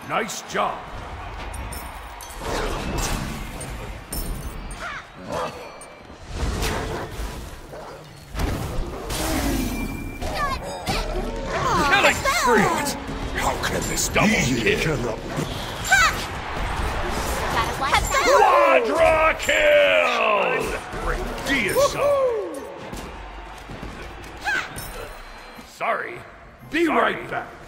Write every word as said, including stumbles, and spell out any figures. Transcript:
Nice job. Killing spree! How can this double kill? Quadra kill! Deicide. Sorry. Be Sorry. right back.